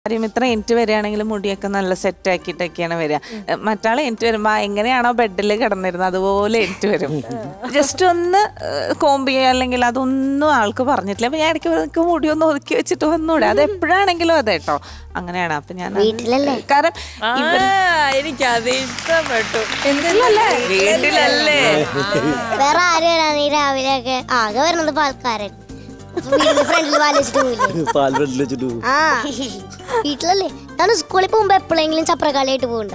ഇത്ര എനിക്ക് വരികയാണെങ്കിൽ മുടിയൊക്കെ നല്ല സെറ്റ് ആക്കിയിട്ടൊക്കെയാണ് വരിക. മറ്റാൾ എനിക്ക് വരുമ്പോൾ എങ്ങനെയാണോ ബെഡിൽ കിടന്നിരുന്നത് അതുപോലെ എനിക്ക് വരും. ജസ്റ്റ് ഒന്ന് കോമ്പ് ചെയ്യുക അല്ലെങ്കിൽ അതൊന്നും ആൾക്ക് പറഞ്ഞിട്ടില്ല. അപ്പൊ ഞാൻ ഇടയ്ക്ക് മുടി ഒന്ന് ഒതുക്കി വെച്ചിട്ട് വന്നൂടെ, അത് എപ്പോഴാണെങ്കിലും അതെ കേട്ടോ, അങ്ങനെയാണ്. അപ്പൊ ഞാൻ കാരണം എനിക്കത് ഇഷ്ടപ്പെട്ടു. വീട്ടിലല്ലേ വേറെ ആരും രാവിലെ ഒക്കെ ആകെ വരുന്നത് പാൽക്കാരൻ വീട്ടിലല്ലേ. ഞാൻ സ്കൂളിൽ പോകുമ്പോ എപ്പോഴെങ്കിലും ചപ്രക്കാളിയായിട്ട് പോകണ്ട.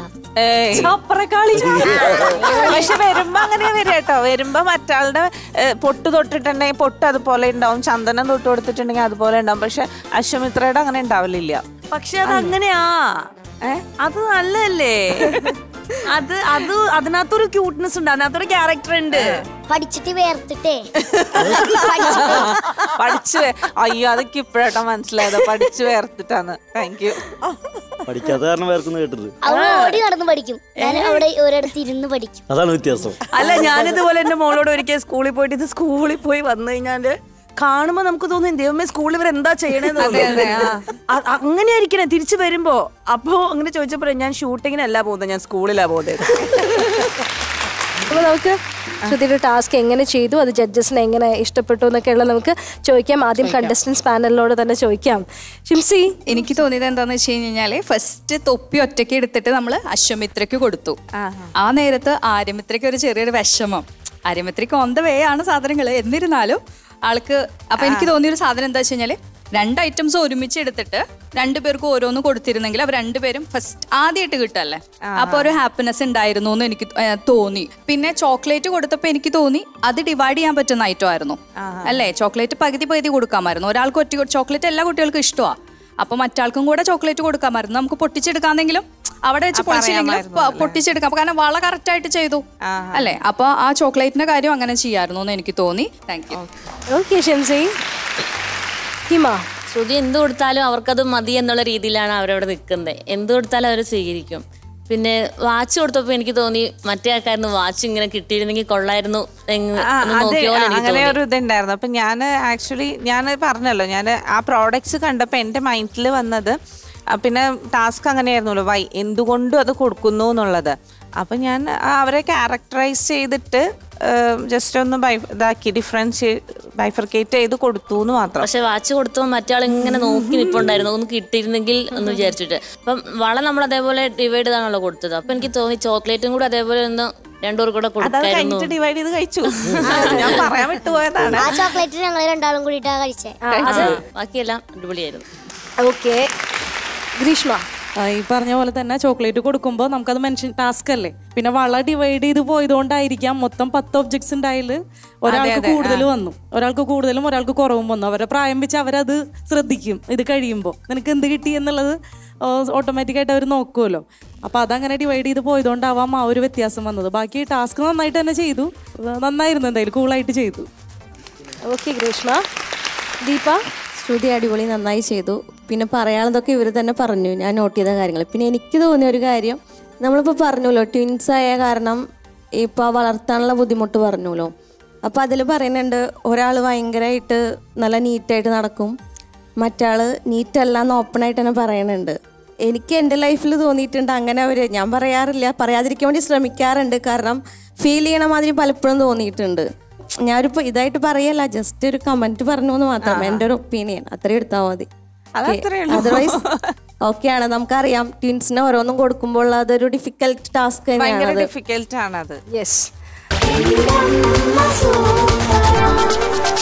പക്ഷെ വരുമ്പോ അങ്ങനെ വരും കേട്ടോ. വരുമ്പോ മറ്റാളുടെ പൊട്ട് തൊട്ടിട്ടുണ്ടെങ്കിൽ പൊട്ട് അതുപോലെ ഉണ്ടാവും, ചന്ദനം തൊട്ട് കൊടുത്തിട്ടുണ്ടെങ്കിൽ അതുപോലെ ഉണ്ടാവും. പക്ഷെ അശ്വമിത്രയുടെ അങ്ങനെ ഉണ്ടാവില്ല. പക്ഷെ അത് അങ്ങനെയാ, അത് നല്ലതല്ലേ. അതിനകത്തൊരു ക്യൂട്ട്നെസ് ഉണ്ട്, അതിനകത്തൊരു ക്യാരക്ടർ ഉണ്ട്. പഠിച്ചിട്ട് വേർത്തിട്ടേ പഠിച്ചു. അയ്യോ അതൊക്കെ ഇപ്പഴാട്ടോ മനസ്സിലായത്, പഠിച്ചു വേർത്തിട്ടാണ്. Thank you. പഠിക്കാത്ത കാരണം വേർക്കുന്നു കേട്ടത്. അവിടെ ഓടി നടന്ന് പഠിക്കും, ഞാൻ അവിടെ ഒരിടത്ത് ഇരുന്ന് പഠിക്കും. അതാണ് വ്യത്യാസം. അല്ല, ഞാനിതുപോലെ എന്റെ മോളോട് ഒരിക്കൽ സ്കൂളിൽ പോയിട്ട്, ഇത് സ്കൂളിൽ പോയി വന്നു കഴിഞ്ഞാല് കാണുമ്പോ നമുക്ക് തോന്നും ദൈവമേ സ്കൂളിൽ ഇവരെന്താ ചെയ്യണേന്ന്. അങ്ങനെ ആയിരിക്കണേ തിരിച്ചു വരുമ്പോ. അപ്പൊ അങ്ങനെ ചോദിച്ചപ്പോ ഞാൻ ഷൂട്ടിങ്ങിനല്ല പോകുന്നത്, ഞാൻ സ്കൂളിലാ പോകുന്നത്. അപ്പോൾ നമുക്ക് ശ്രുതിയുടെ ടാസ്ക് എങ്ങനെ ചെയ്തു, അത് ജഡ്ജസിന് എങ്ങനെ ഇഷ്ടപ്പെട്ടു എന്നൊക്കെയുള്ള നമുക്ക് ചോദിക്കാം. ആദ്യം കണ്ടസ്റ്റൻസ് പാനലിനോട് തന്നെ ചോദിക്കാം. ഷിംസി, എനിക്ക് തോന്നിയത് എന്താന്ന് വെച്ച് കഴിഞ്ഞാല് ഫസ്റ്റ് തൊപ്പി ഒറ്റയ്ക്ക് എടുത്തിട്ട് നമ്മൾ അശ്വമിത്രയ്ക്ക് കൊടുത്തു. ആ നേരത്ത് ആര്യമിത്രയ്ക്ക് ഒരു ചെറിയൊരു വിഷമം. ആര്യമിത്രയ്ക്ക് ഓൺ ദ വേ ആണ് സാധനങ്ങൾ, എന്നിരുന്നാലും ആൾക്ക്. അപ്പൊ എനിക്ക് തോന്നിയൊരു സാധനം എന്താ വെച്ച് കഴിഞ്ഞാല് 2 ഐറ്റംസ് ഒരുമിച്ച് എടുത്തിട്ട് 2 പേർക്ക് ഓരോന്ന് കൊടുത്തിരുന്നെങ്കിൽ അവർ 2 പേരും ഫസ്റ്റ് ആദ്യമായിട്ട് കിട്ടല്ലേ, അപ്പൊ ഒരു ഹാപ്പിനെസ് ഉണ്ടായിരുന്നു എന്ന് എനിക്ക് തോന്നി. പിന്നെ ചോക്ലേറ്റ് കൊടുത്തപ്പോ എനിക്ക് തോന്നി അത് ഡിവൈഡ് ചെയ്യാൻ പറ്റുന്ന ഐറ്റം ആയിരുന്നു അല്ലേ. ചോക്ലേറ്റ് പകുതി കൊടുക്കാമായിരുന്നു. ഒരാൾക്ക് ഒറ്റ ചോക്ലേറ്റ് എല്ലാ കുട്ടികൾക്കും ഇഷ്ടമാണ്, അപ്പൊ മറ്റാൾക്കും കൂടെ ചോക്ലേറ്റ് കൊടുക്കാമായിരുന്നു. നമുക്ക് പൊട്ടിച്ചെടുക്കാന്നെങ്കിലും അവിടെ വെച്ച് പൊളിച്ചില്ലെങ്കിലും പൊട്ടിച്ചെടുക്കാം, കാരണം വള കറക്റ്റ് ആയിട്ട് ചെയ്തു അല്ലേ. അപ്പൊ ആ ചോക്ലേറ്റിന്റെ കാര്യം അങ്ങനെ ചെയ്യായിരുന്നു എന്ന് എനിക്ക് തോന്നി. Thank you. Okay Shimsi. Hima, Shruti എന്ത് കൊടുത്താലും അവർക്കത് മതി എന്നുള്ള രീതിയിലാണ് അവരവിടെ നിൽക്കുന്നത്. എന്ത് കൊടുത്താലും അവർ സ്വീകരിക്കും. പിന്നെ വാച്ച് കൊടുത്തപ്പോ എനിക്ക് തോന്നി മറ്റേ ആൾക്കായിരുന്നു വാച്ച് ഇങ്ങനെ കിട്ടിയിരുന്നെങ്കിൽ കൊള്ളായിരുന്നു അങ്ങനെ ഒരു ഇതുണ്ടായിരുന്നു. അപ്പൊ ഞാൻ ആക്ച്വലി ഞാൻ പറഞ്ഞല്ലോ, ഞാൻ ആ പ്രോഡക്ട്സ് കണ്ടപ്പോൾ എൻ്റെ മൈൻഡിൽ വന്നത്, പിന്നെ ടാസ്ക് അങ്ങനെയായിരുന്നല്ലോ, എന്തുകൊണ്ടും അത് കൊടുക്കുന്നു എന്നുള്ളത്. അപ്പം ഞാൻ അവരെ ക്യാരക്ടറൈസ് ചെയ്തിട്ട് ജസ്റ്റ് ഒന്ന് ഇതാക്കി ബൈഫർക്കേറ്റ് ചെയ്ത് കൊടുത്തു എന്ന് മാത്രം. പക്ഷെ വാച്ച് കൊടുത്തപ്പോൾ മറ്റാൾ ഇങ്ങനെ നോക്കി നിൽപ്പുണ്ടായിരുന്നു, ഒന്ന് കിട്ടിയിരുന്നെങ്കിൽ എന്ന് വിചാരിച്ചിട്ട്. അപ്പം വള നമ്മൾ അതേപോലെ ഡിവൈഡ് ചെയ്താണല്ലോ കൊടുത്തത്. അപ്പൊ എനിക്ക് തോന്നി ചോക്ലേറ്റും കൂടെ അതേപോലെ ഒന്ന് 2 പേർ കൂടെ കൊടുക്കായിരുന്നു. ഡിവൈഡ് ചെയ്ത് കഴിച്ചു. ഞാൻ പറയാൻ വിട്ടുപോയതാണ്. ആ ചോക്ലേറ്റ് ഞങ്ങൾ 2 കൂടിയിട്ടാ കഴിച്ചേ. ബാക്കിയെല്ലാം അടിപൊളിയായിരുന്നു. ഓക്കെ. ഗ്രീഷ്മ, ഈ പറഞ്ഞ പോലെ തന്നെ ചോക്ലേറ്റ് കൊടുക്കുമ്പോൾ നമുക്കത് മെൻഷൻ ടാസ്ക് അല്ലേ. പിന്നെ വള ഡിവൈഡ് ചെയ്ത് പോയതുകൊണ്ടായിരിക്കാം മൊത്തം 10 ഒബ്ജക്ട്സ് ഉണ്ടായാൽ ഒരാൾക്ക് കൂടുതൽ വന്നു, ഒരാൾക്ക് കൂടുതലും ഒരാൾക്ക് കുറവും വന്നു. അവരുടെ പ്രായം വെച്ച് അവരത് ശ്രദ്ധിക്കും. ഇത് കഴിയുമ്പോൾ നിനക്ക് എന്ത് കിട്ടി എന്നുള്ളത് ഓട്ടോമാറ്റിക്കായിട്ട് അവർ നോക്കുമല്ലോ. അപ്പോൾ അതങ്ങനെ ഡിവൈഡ് ചെയ്ത് പോയതുകൊണ്ടാവാം ആ ഒരു വ്യത്യാസം വന്നത്. ബാക്കി ടാസ്ക് നന്നായിട്ട് തന്നെ ചെയ്തു, നന്നായിരുന്നു, എന്തായാലും കൂളായിട്ട് ചെയ്തു. ഓക്കെ ഗ്രീഷ്മ. ദീപ, ശ്രുതി അടിപൊളി നന്നായി ചെയ്തു. പിന്നെ പറയാനുള്ളതൊക്കെ ഇവർ തന്നെ പറഞ്ഞു, ഞാൻ നോട്ട് ചെയ്ത കാര്യങ്ങൾ. പിന്നെ എനിക്ക് തോന്നിയ ഒരു കാര്യം, നമ്മളിപ്പോൾ പറഞ്ഞല്ലോ ട്വിൻസ് ആയ കാരണം ഇപ്പോൾ വളർത്താനുള്ള ബുദ്ധിമുട്ട് പറഞ്ഞല്ലോ. അപ്പോൾ അതിൽ പറയുന്നുണ്ട് ഒരാൾ ഭയങ്കരമായിട്ട് നല്ല നീറ്റായിട്ട് നടക്കും, മറ്റാൾ നീറ്റല്ല എന്ന് ഓപ്പണായിട്ട് തന്നെ പറയുന്നുണ്ട്. എനിക്ക് എൻ്റെ ലൈഫിൽ തോന്നിയിട്ടുണ്ട് അങ്ങനെ. ഞാൻ പറയാറില്ല, പറയാതിരിക്കാൻ വേണ്ടി ശ്രമിക്കാറുണ്ട്, കാരണം ഫീൽ ചെയ്യണ മാതിരി പലപ്പോഴും തോന്നിയിട്ടുണ്ട്. ഞാനിപ്പോൾ ഇതായിട്ട് പറയല്ല, ജസ്റ്റ് ഒരു കമന്റ് പറഞ്ഞു എന്ന് മാത്രം, എൻ്റെ ഒരു ഒപ്പീനിയൻ, അത്രയും എടുത്താൽ മതി. അതർവൈസ് ഓക്കെയാണ്. നമുക്കറിയാം ട്വിൻസിന് ഓരോന്നും കൊടുക്കുമ്പോൾ അതൊരു ഡിഫിക്കൽട്ട് ടാസ്ക് തന്നെയാണ്. ഡിഫിക്കൽട്ട് ആണത്. യെസ്.